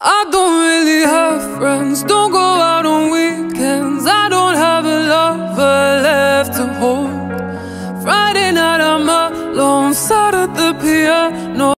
I don't really have friends, don't go out on weekends. I don't have a lover left to hold. Friday night I'm alone, sat at the piano.